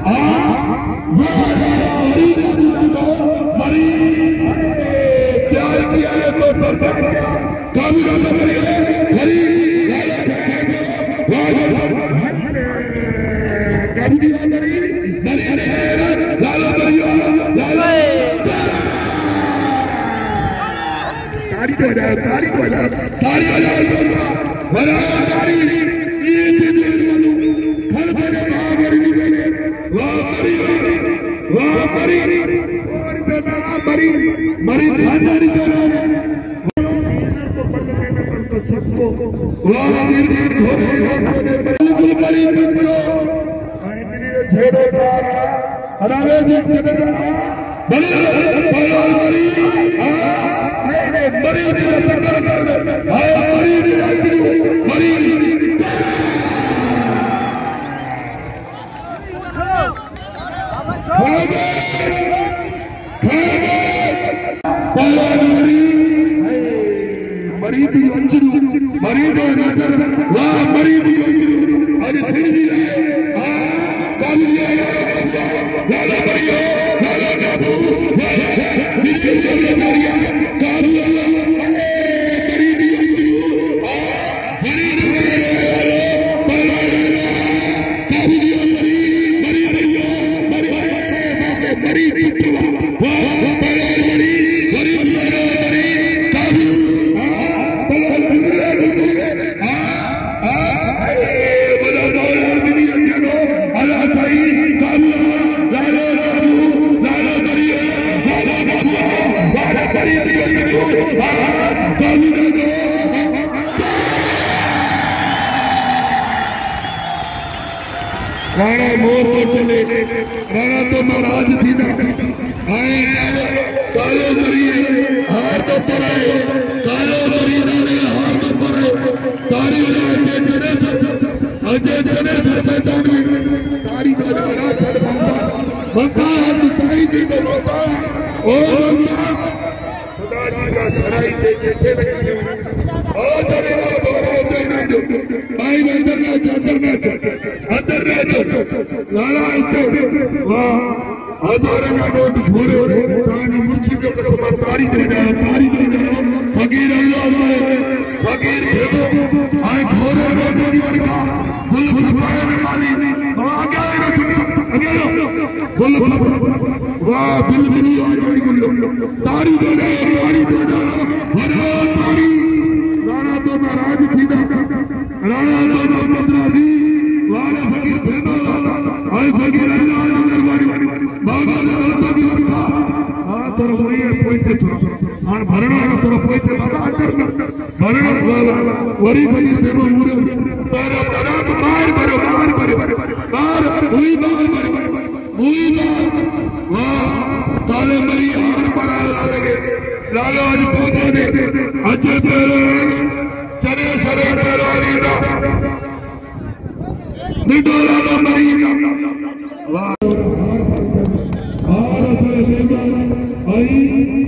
मरी प्यार किया है तो बर्बाद किया काबू लाला मरी हरी काबू दिया मरी मरी लाला मरियो लाला ताड़ी को बजाओ ताड़ी को बजाओ ताड़ी बजाओ बजाओ ताड़ी ये घर पर मरी वाह मरी और बेटा मरी मरी खानदानी को सबको वाह वीर घोड़े बिल्कुल मरी बच्चों आइए छेड़ो तार हरावे जी जगजा मरी मरी आए मरी दी टक्कर कर आए मरी दी मरी मरीदी अंजरू मरीदो नजर वाह मरीदी अंजरू आज सिरजी लाए कालिया लाला मरियो लाला बाबू बिल्कुल जरिया कालिया मरीदी अंजरू मरीदी कालिया मरीदी मरीदी वाह राणा मोर कोटले राणा तो महाराज थी ना आए कालो मरिए हार तो पराए कालो मरी नाले हार तो पराए तारी अजय जने सफेदान तारी का जरा चढ़ बनता हाथ ताई दी तो रोता ओ खुदा जी का सराई देख के लगे ओ चलेगा दोरा दे नहीं भाई अंदर ना अंदर लाला वाह हजारों का नोट घूरे ताने मुर्शिदों का समान तारी दे फकीर फकीर आए घोरे नोट का फुल फुलवाए में माली आगे फुल वाह बिल तारी दे तारी राणा तो महाराज थी राणा तो मंत्राधी वाला फकीर भेदो आए फकीर बाबा तो की वर्षा हां तोर वही पोइते थोड़ा हां भरणा तोर पोइते बाबा अंदर भरणा वाला वरी फकीर भेदो मुरे तेरा बड़ा बाहर हुई बाहर वाह ताले मरी हार पर लगे लालो आज पौधे दे अच्छे पेरो चने सरे पेरो रीदा निडोला लो मरी वाह हार असले बेमान आई